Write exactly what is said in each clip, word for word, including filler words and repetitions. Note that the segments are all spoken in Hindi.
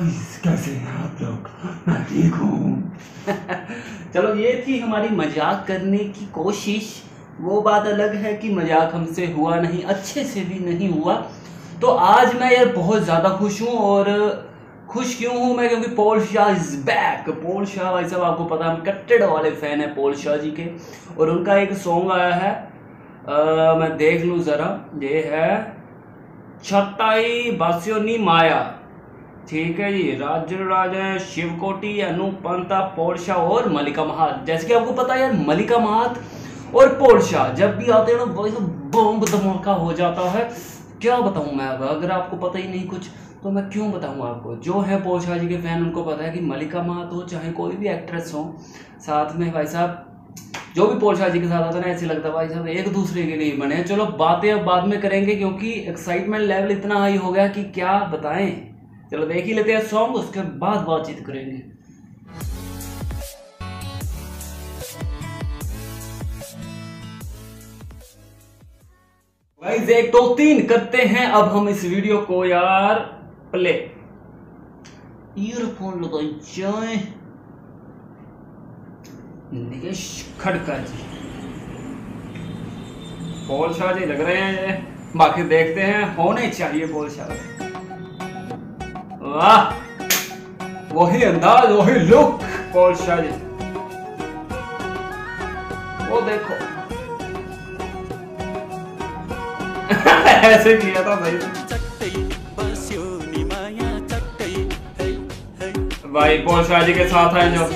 कैसे हैं आप लोग? मैं ठीक हूँ। चलो ये थी हमारी मजाक करने की कोशिश। वो बात अलग है कि मजाक हमसे हुआ नहीं, अच्छे से भी नहीं हुआ। तो आज मैं यार बहुत ज़्यादा खुश हूँ। और खुश क्यों हूँ मैं? क्योंकि पॉल शाह इज़ बैक। पॉल शाह भाई साहब, आपको पता है हम कट्टर वाले फ़ैन हैं पॉल शाह जी के। और उनका एक सॉन्ग आया है, आ, मैं देख लूँ ज़रा, ये है छताई बास्योनी माया। ठीक है जी, राज राजा शिवकोटी, अनूप पंता, पॉल शाह और मलिका महात। जैसे कि आपको पता है यार, मलिका महात और पॉल शाह जब भी आते हैं ना वही बम धमाका हो जाता है। क्या बताऊं मैं? अब अगर आपको पता ही नहीं कुछ तो मैं क्यों बताऊं आपको? जो है पॉल शाह जी के फैन उनको पता है कि मलिका महात हो चाहे कोई भी एक्ट्रेस हो, साथ में भाई साहब जो भी पॉल शाह जी के साथ आता है ना, ऐसे लगता है भाई साहब एक दूसरे के लिए बने। चलो बातें अब बाद में करेंगे क्योंकि एक्साइटमेंट लेवल इतना हाई हो गया कि क्या बताएं। चलो देख ही लेते हैं सॉन्ग, उसके बाद बातचीत करेंगे। गाइस एक दो तीन करते हैं अब हम इस वीडियो को यार प्ले। ईयरफोन लगाई जाए। निकेश खड़का जी, पॉल शाह जी लग रहे हैं ये। बाकी देखते हैं, होने चाहिए पॉल शाह। वाह, वही अंदाज वही लुक पॉल शाह जी। वो देखो ऐसे किया था भाई। भाई पॉल शाह जी के साथ आए जो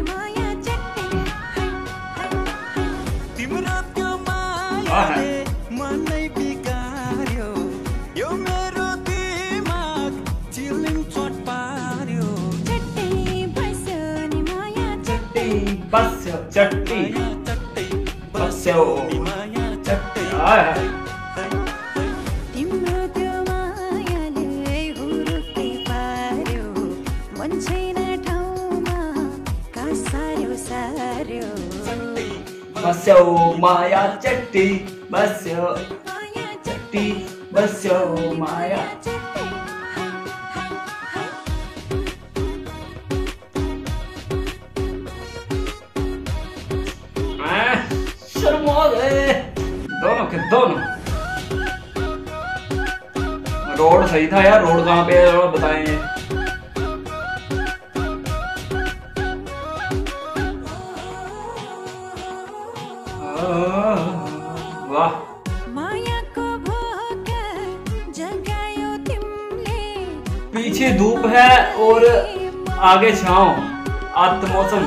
बस चट्टी बस चट्टी बस्यो माया चट्टी बस्यो चट्टी बस्यो माया। शर्मा गए दोनों के दोनों। रोड सही था यार, रोड कहाँ पे है बताएंगे। वाह, पीछे धूप है और आगे छांव, आत मौसम।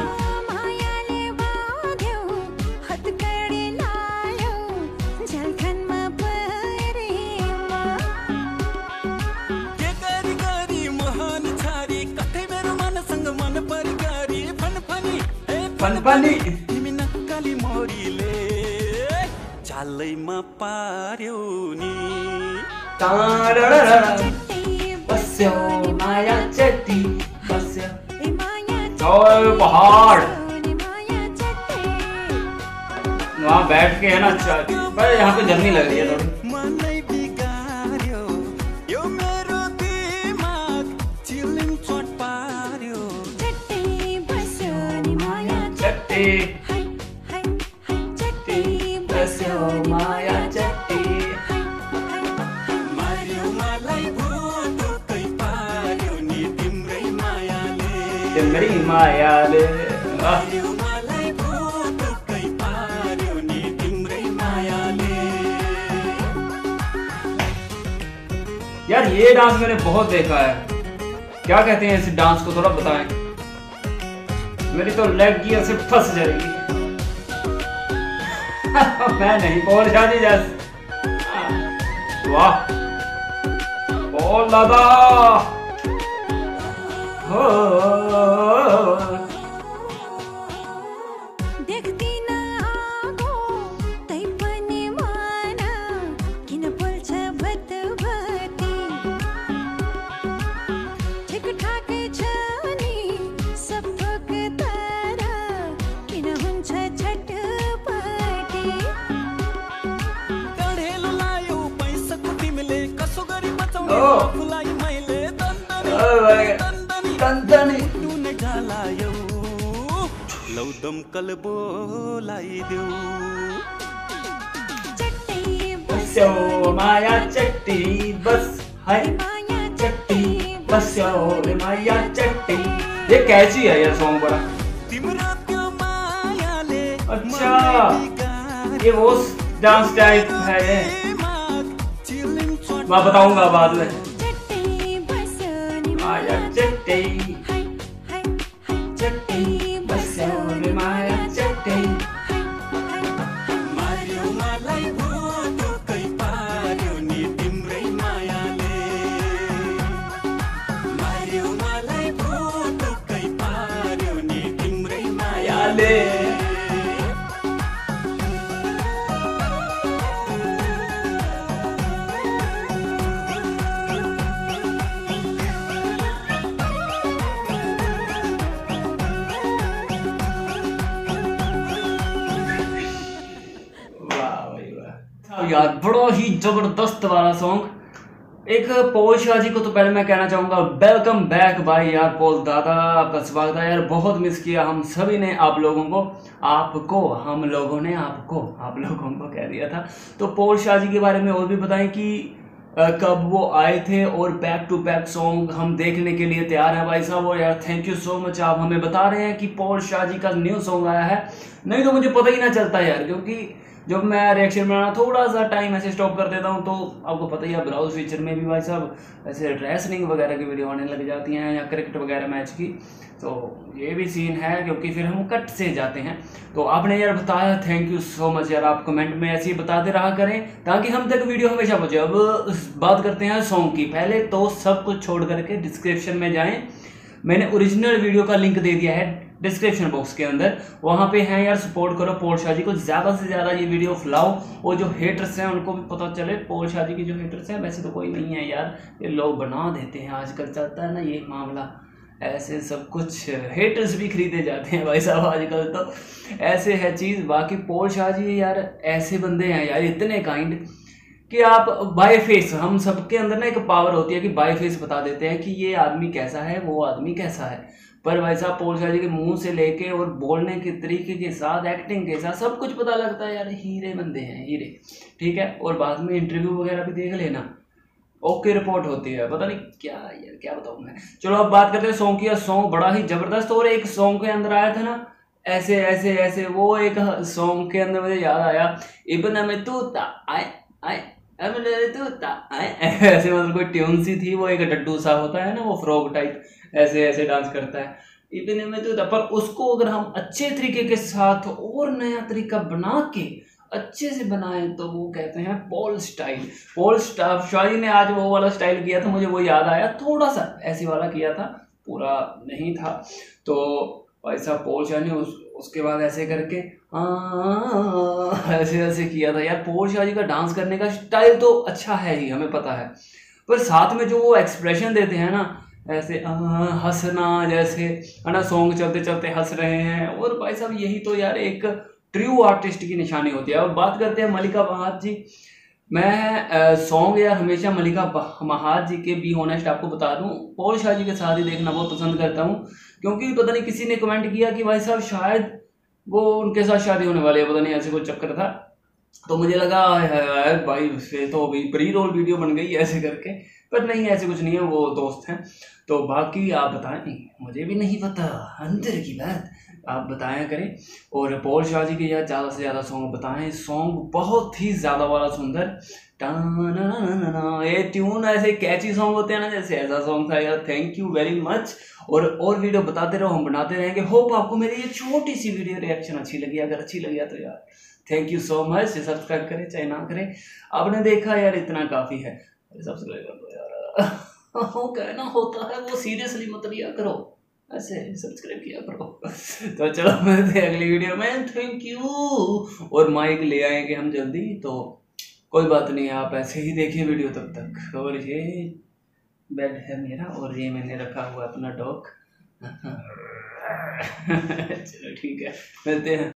फनफनी चालैमा पार्यो नि बस्यो माया चट्टी बस्यो। और पहाड़ वहाँ बैठ के है ना, पर यहाँ पे गर्मी लग रही है थोड़ी। माया चट्टी तिम्री मायाले। यार ये डांस मैंने बहुत देखा है। क्या कहते हैं इस डांस को, थोड़ा बताएं। मेरी तो लेग गियर से फंस जाएगी। मैं नहीं, पॉल शाह जी जैसे। वाह पॉल दादा हो। टनटनी लौदम कल बोलाई देऊ बस्यो माया चट्टी बस है चट्टी बस्यो रे माया चट्टी। ये कैसी है यार सॉन्ग बड़ा अच्छा, ये वो डांस टाइप है ये, मैं बताऊंगा बाद में। माया चट्टी चट्टी बस्यो रे माया चट्टी ले। यार बड़ा ही जबरदस्त वाला सॉन्ग। एक पॉल शाह जी को तो पहले मैं कहना चाहूंगा वेलकम बैक भाई यार। पॉल दादा आपका स्वागत है यार, बहुत मिस किया हम सभी ने आप लोगों को, आपको हम लोगों ने आपको आप लोगों को कह दिया था। तो पॉल शाह जी के बारे में और भी बताएं कि आ, कब वो आए थे और बैक टू बैक सॉन्ग हम देखने के लिए तैयार हैं भाई साहब। और यार थैंक यू सो मच, आप हमें बता रहे हैं कि पॉल शाह जी का न्यू सॉन्ग आया है, नहीं तो मुझे पता ही ना चलता यार, क्योंकि जब मैं रिएक्शन बनाना थोड़ा सा टाइम ऐसे स्टॉप कर देता हूँ तो आपको पता ही है ब्राउज फीचर में भी भाई साहब ऐसे रेसलिंग वगैरह की वीडियो आने लग जाती हैं या क्रिकेट वगैरह मैच की, तो ये भी सीन है क्योंकि फिर हम कट से जाते हैं। तो आपने यार बताया, थैंक यू सो मच यार, आप कमेंट में ऐसे ही बताते रहा करें ताकि हम तक वीडियो हमेशा पहुँचे। अब बात करते हैं सॉन्ग की। पहले तो सब कुछ छोड़ करके डिस्क्रिप्शन में जाएँ, मैंने ओरिजिनल वीडियो का लिंक दे दिया है डिस्क्रिप्शन बॉक्स के अंदर, वहाँ पे हैं यार। सपोर्ट करो पॉल शाह जी को, ज़्यादा से ज़्यादा ये वीडियो फैलाओ और जो हेटर्स हैं उनको भी पता चले पॉल शाह जी की जो हेटर्स हैं, वैसे तो कोई नहीं है यार, ये लोग बना देते हैं, आजकल चलता है ना ये मामला, ऐसे सब कुछ हेटर्स भी खरीदे जाते हैं भाई साहब आजकल, तो ऐसे है चीज़। बाकी पॉल शाह जी यार ऐसे बंदे हैं यार, इतने काइंड कि आप बाय फेस, हम सबके अंदर ना एक पावर होती है कि बाय फेस बता देते हैं कि ये आदमी कैसा है, वो आदमी कैसा है। पर भाई साहब पॉल शाह जी के मुंह से लेके और बोलने के तरीके के साथ, एक्टिंग के साथ सब कुछ पता लगता है यार, हीरे बंदे हैं हीरे, ठीक है। और बाद में इंटरव्यू वगैरह भी देख लेना, ओके रिपोर्ट होती है, पता नहीं क्या यार क्या बताऊँ मैं। चलो अब बात करते हैं सॉन्ग की। सॉन्ग बड़ा ही जबरदस्त, और एक सॉन्ग के अंदर आया था ना ऐसे ऐसे ऐसे, वो एक सॉन्ग के अंदर मुझे याद आया, इब्न में तू आए आए ऐसे, मतलब कोई ट्यून सी थी, वो एक डड्डू सा होता है ना, वो फ्रॉग टाइप ऐसे ऐसे डांस करता है, इतने में तो था। पर उसको अगर हम अच्छे तरीके के साथ और नया तरीका बना के अच्छे से बनाएं तो वो कहते हैं पॉल स्टाइल। पॉल शाह जी ने आज वो वाला स्टाइल किया था, मुझे वो याद आया, थोड़ा सा ऐसे वाला किया था, पूरा नहीं था। तो भाई साहब पॉल शाह ने उस उसके बाद ऐसे करके आ, ऐसे ऐसे किया था यार। पॉल शाह जी का डांस करने का स्टाइल तो अच्छा है ही, हमें पता है, पर साथ में जो वो एक्सप्रेशन देते हैं ना, ऐसे हंसना जैसे है ना, सॉन्ग चलते चलते हंस रहे हैं, और भाई साहब यही तो यार एक ट्रू आर्टिस्ट की निशानी होती है। और बात करते हैं मलिका बहार जी, मैं सॉन्ग यार हमेशा मलिका बहार जी के भी ऑनेस्ट आपको बता दूं, पॉल शाह जी के साथ ही देखना बहुत पसंद करता हूं, क्योंकि पता नहीं किसी ने कमेंट किया कि भाई साहब शायद वो उनके साथ शादी होने वाली है, पता नहीं ऐसे कोई चक्कर था, तो मुझे लगा यार भाई फिर तो अभी प्री रोल वीडियो बन गई ऐसे करके, पर नहीं ऐसे कुछ नहीं है, वो दोस्त हैं। तो बाकी आप बताएं, मुझे भी नहीं पता, अंदर की बात आप बताया करें। और पॉल शाह जी के यार ज़्यादा से ज़्यादा सॉन्ग बताएं, सॉन्ग बहुत ही ज़्यादा वाला सुंदर, ये ट्यून ऐसे कैची सॉन्ग होते हैं ना, जैसे ऐसा सॉन्ग था यार। थैंक यू वेरी मच, और और वीडियो बताते रहो, हम बनाते रहेंगे। होप आपको मेरी ये छोटी सी वीडियो रिएक्शन अच्छी लगी, अगर अच्छी लगी तो यार thank you so much, subscribe करें चाहे ना करें, आपने देखा यार इतना काफ़ी है, सब्सक्राइब कर दो यार। हो कहना होता है वो सीरियसली मत लिया करो, ऐसे सब्सक्राइब किया करो। तो चलो मिलते हैं अगली वीडियो में, थैंक यू। और माइक ले आएंगे हम जल्दी, तो कोई बात नहीं, आप ऐसे ही देखिए वीडियो तब तक। और ये बेड है मेरा, और ये मैंने रखा हुआ अपना डॉग। चलो ठीक है, मिलते हैं।